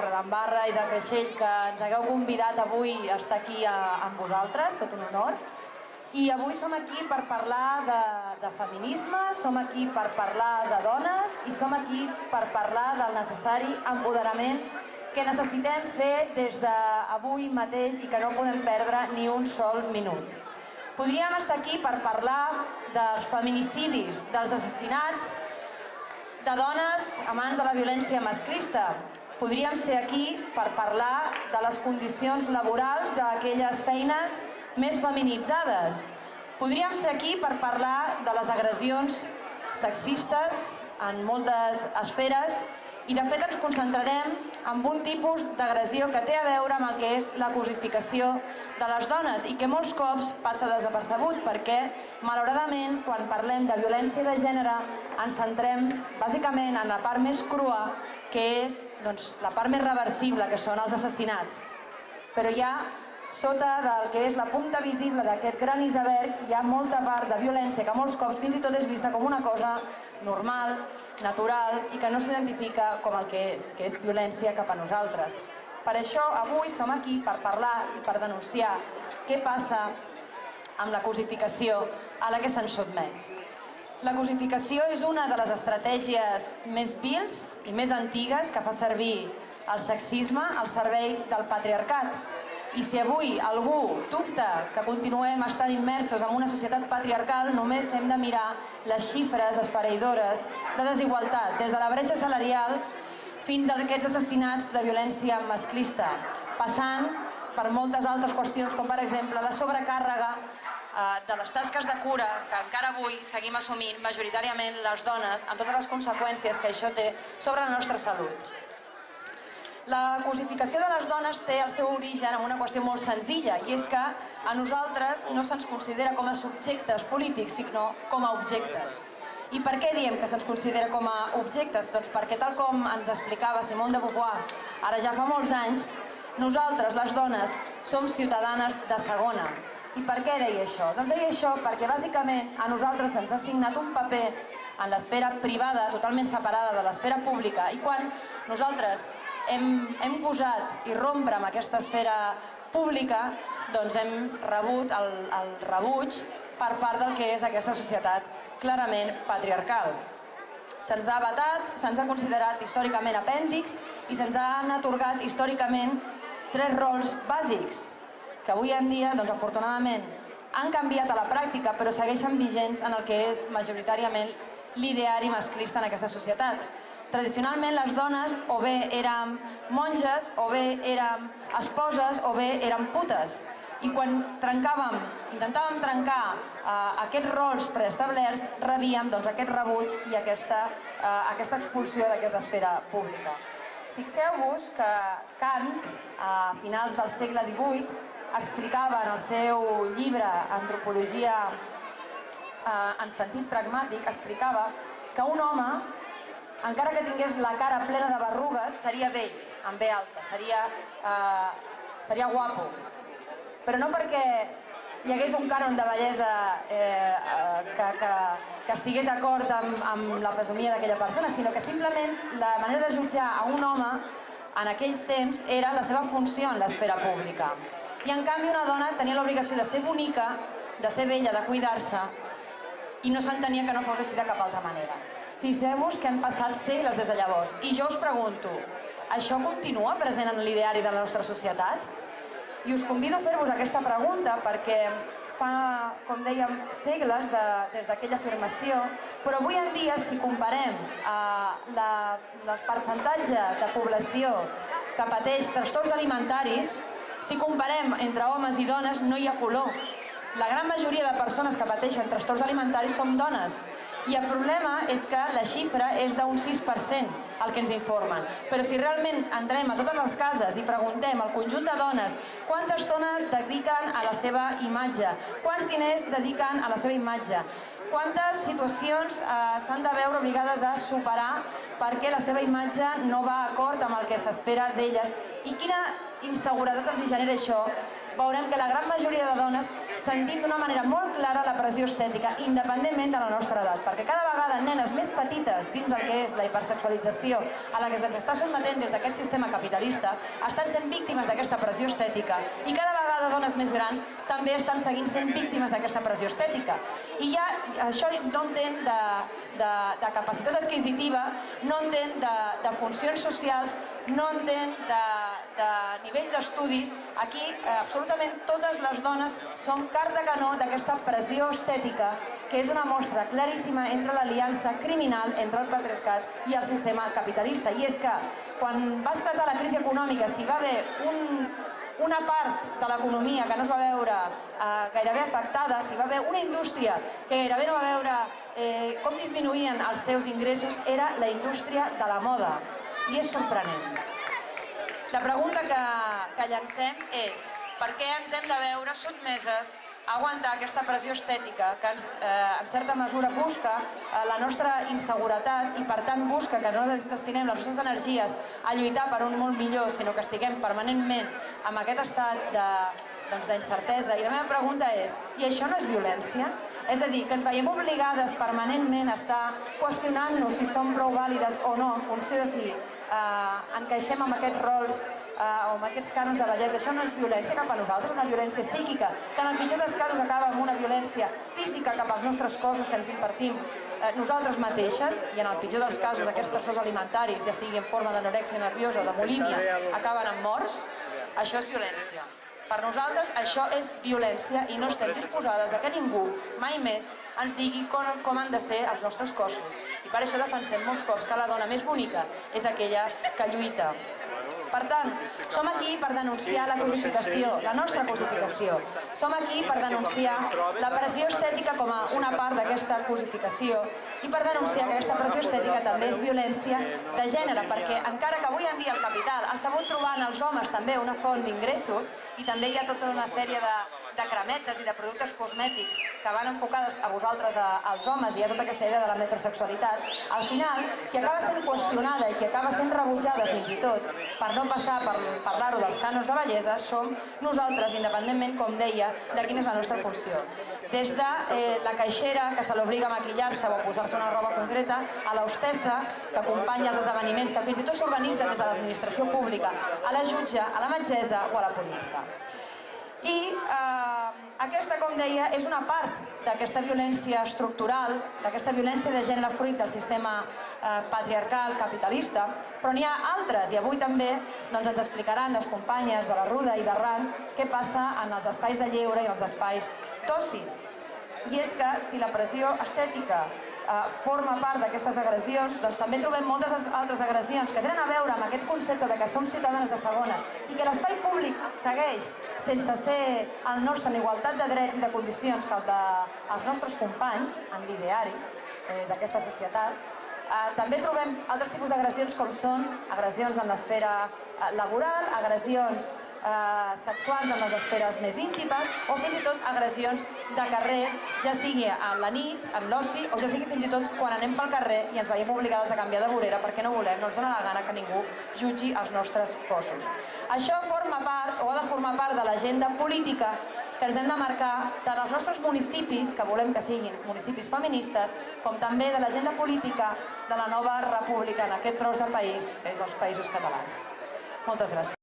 Torredembarra i de Creixell que ens hagueu convidat avui a estar aquí amb vosaltres, tot un honor. I avui som aquí per parlar de feminisme, som aquí per parlar de dones i som aquí per parlar del necessari empoderament que necessitem fer des d'avui mateix i que no podem perdre ni un sol minut. Podríem estar aquí per parlar dels feminicidis, dels assassinats de dones a mans de la violència masclista. Podríem ser aquí per parlar de les condicions laborals d'aquelles feines més feminitzades. Podríem ser aquí per parlar de les agressions sexistes en moltes esferes i de fet ens concentrarem en un tipus d'agressió que té a veure amb el que és la cosificació de les dones i que molts cops passa desapercebut perquè, malauradament, quan parlem de violència de gènere ens centrem bàsicament en la part més crua, que és la part més reversible, que són els assassinats. Però ja sota del que és la punta visible d'aquest gran iceberg hi ha molta part de violència que molts cops fins i tot és vista com una cosa normal, natural i que no s'identifica com el que és violència cap a nosaltres. Per això avui som aquí per parlar i per denunciar què passa amb la cosificació a la que se'ns sotmet. La cosificació és una de les estratègies més vils i més antigues que fa servir el sexisme al servei del patriarcat. I si avui algú dubta que continuem estant immersos en una societat patriarcal, només hem de mirar les xifres esfereïdores de desigualtat, des de la bretxa salarial fins a aquests assassinats de violència masclista, passant per moltes altres qüestions, com per exemple la sobrecàrrega de les tasques de cura que encara avui seguim assumint majoritàriament les dones, amb totes les conseqüències que això té sobre la nostra salut. La cosificació de les dones té el seu origen en una qüestió molt senzilla, i és que a nosaltres no se'ns considera com a subjectes polítics, sinó com a objectes. I per què diem que se'ns considera com a objectes? Doncs perquè, tal com ens explicava Simone de Beauvoir, ara ja fa molts anys, nosaltres, les dones, som ciutadanes de segona. I per què deia això? Doncs deia això perquè bàsicament a nosaltres se'ns ha assignat un paper en l'esfera privada, totalment separada de l'esfera pública, i quan nosaltres hem gosat irrompre amb aquesta esfera pública, doncs hem rebut el rebuig per part del que és aquesta societat clarament patriarcal. Se'ns ha vetat, se'ns ha considerat històricament apèndix i se'ns han atorgat històricament 3 rols bàsics que avui en dia, doncs afortunadament, han canviat a la pràctica però segueixen vigents en el que és majoritàriament l'ideari masclista en aquesta societat. Tradicionalment les dones o bé érem monges, o bé érem esposes, o bé érem putes. I quan intentàvem trencar aquests rols preestablerts, rebíem aquest rebuig i aquesta expulsió d'aquesta esfera pública. Fixeu-vos que Kant, a finals del segle XVIII, explicava en el seu llibre Antropologia en sentit pragmàtic, explicava que un home, encara que tingués la cara plena de berrugues, seria bell, amb B alta, seria guapo. Però no perquè hi hagués un cànon de bellesa que estigués d'acord amb la fesomia d'aquella persona, sinó que simplement la manera de jutjar a un home en aquells temps era la seva funció en l'esfera pública. I en canvi una dona tenia l'obligació de ser bonica, de ser bella, de cuidar-se, i no s'entenia que no fos així de cap altra manera. Fixeu-vos que han passat segles des de llavors. I jo us pregunto, això continua present en l'ideari de la nostra societat? I us convido a fer-vos aquesta pregunta perquè fa, com dèiem, segles des d'aquella afirmació, però avui en dia, si comparem el percentatge de població que pateix trastorns alimentaris, si comparem entre homes i dones, no hi ha color. La gran majoria de persones que pateixen trastorns alimentaris són dones. I el problema és que la xifra és d'un 6%, el que ens informen. Però si realment entrem a totes les cases i preguntem al conjunt de dones quanta estona dediquen a la seva imatge, quants diners dediquen a la seva imatge, quantes situacions s'han de veure obligades a superar perquè la seva imatge no va d'acord amb el que s'espera d'elles i quina inseguretat els genera això, veurem que la gran majoria de dones sentint d'una manera molt clara la pressió estètica, independentment de la nostra edat, perquè cada vegada nenes més petites dins del que és la hipersexualització a la que se'ns està sotmetent des d'aquest sistema capitalista estan sent víctimes d'aquesta pressió estètica i cada vegada dones més grans també estan seguint sent víctimes d'aquesta pressió estètica. I ja això no entén de capacitat adquisitiva, no entén de funcions socials, no entén de nivells d'estudis. Aquí absolutament totes les dones són carta canó d'aquesta pressió estètica que és una mostra claríssima entre l'aliança criminal entre el patriarcat i el sistema capitalista. I és que quan va esclatar la crisi econòmica, si va haver una part de l'economia que no es va veure gairebé afectada, si va haver una indústria que gairebé no va veure com disminuïen els seus ingressos, era la indústria de la moda. I és sorprenent. La pregunta que llancem és per què ens hem de veure sotmeses a aguantar aquesta pressió estètica que en certa mesura busca la nostra inseguretat i per tant busca que no destinem les nostres energies a lluitar per un món millor, sinó que estiguem permanentment en aquest estat d'incertesa. I la meva pregunta és, i això no és violència? És a dir, que ens veiem obligades permanentment a estar qüestionant-nos si som prou vàlides o no en funció de si encaixem amb aquests rols o amb aquests cànons de bellesa. Això no és violència cap a nosaltres, una violència psíquica, que en el millor dels casos acaba amb una violència física cap als nostres cossos que ens impartim nosaltres mateixes, i en el pitjor dels casos aquests trastorns alimentaris, ja sigui en forma d'anorèxia nerviosa o de bulímia, acaben amb morts. Això és violència. Per nosaltres això és violència i no estem disposades que ningú mai més ens digui com han de ser els nostres cossos. I per això defensem molts cops que la dona més bonica és aquella que lluita. Per tant, som aquí per denunciar la cosificació, la nostra cosificació. Som aquí per denunciar la pressió estètica com a una part d'aquesta cosificació i per denunciar que aquesta pressió estètica també és violència de gènere, perquè encara que avui en dia el capital ha sabut trobar en els homes també una font d'ingressos i també hi ha tota una sèrie de cremetes i de productes cosmètics que van enfocades a vosaltres, als homes, i hi ha tota aquesta idea de la metrosexualitat, al final, qui acaba sent qüestionada i qui acaba sent rebutjada fins i tot per no passar per parlar-ho dels cànons de bellesa som nosaltres, independentment, com deia, de quina és la nostra funció. Des de la caixera, que se l'obliga a maquillar-se o a posar-se una roba concreta, a l'hostessa, que acompanya els esdeveniments, que fins i tot s'organitzen des de l'administració pública, a la jutge, a la metgessa o a la política. I aquesta, com deia, és una part d'aquesta violència estructural, d'aquesta violència de gènere fruit del sistema patriarcal capitalista, però n'hi ha altres, i avui també ens explicaran les companyes de la Ruda i d'Arran què passa en els espais de lleure i els espais d'oci. I és que si la pressió estètica forma part d'aquestes agressions, doncs també trobem moltes altres agressions que tenen a veure amb aquest concepte de que som ciutadanes de segona i que l'espai públic segueix sense ser el nostre en igualtat de drets i de condicions que el dels nostres companys en l'ideari d'aquesta societat. També trobem altres tipus d'agressions com són agressions en l'esfera laboral, agressions sexuals en les esferes més íntimes o fins i tot agressions de carrer, ja sigui a la nit, en l'oci o ja sigui fins i tot quan anem pel carrer i ens veiem obligades a canviar de vorera perquè no volem, no ens dona la gana que ningú jutgi els nostres cossos. Això forma part o ha de formar part de l'agenda política que ens hem de marcar tant als nostres municipis, que volem que siguin municipis feministes, com també de l'agenda política de la nova república en aquest tros de país, que és els Països Catalans. Moltes gràcies.